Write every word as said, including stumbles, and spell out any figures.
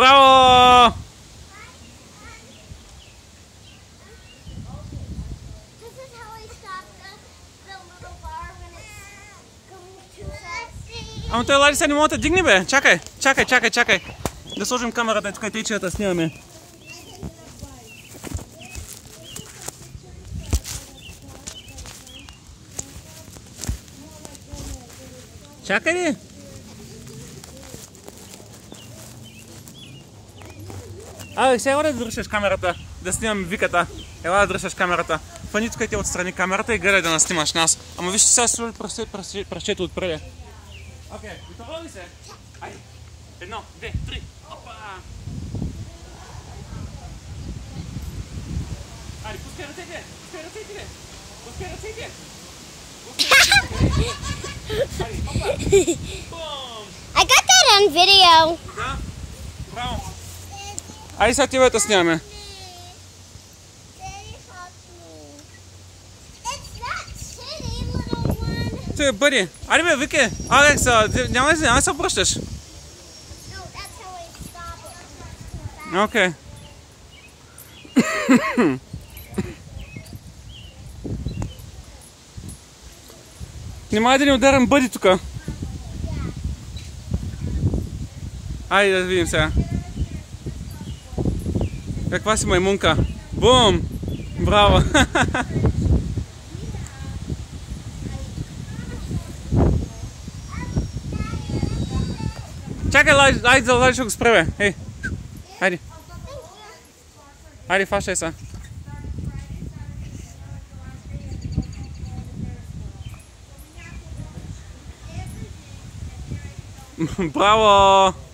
Браво! Ама той Лади сега не мога да дигни, бе. Чакай, чакай, чакай, чакай. Да сложим камерата, тук и тъй, че да снимаме. Чакай ли? Абе, сега да дръжеш камерата, да снимам виката. Ела да дръжеш камерата. Фани, тук ти отстрани камерата и гледай да нас снимаш нас. Ама виж, че сега се пръщето отпреде. Окей, готово ли се? Айде. Едно, две, три. Опа! Айде, пускай ръцете! Пускай ръцете! Пускай ръцете! Айде, опа! Бум! I got that on video. Да? Браво! Айде сега тебе да снимаме. Той бъди. Айде бе, Вики! Алекс, няма да се обръщаш. Окей. Немай да ни ударим бъди тука. Айде да видим сега. Каква си маймунка? Бум! Браво! Чакай, айде, Лади ще го спре, бе. Ей, айде. Айде, фащай се. Браво!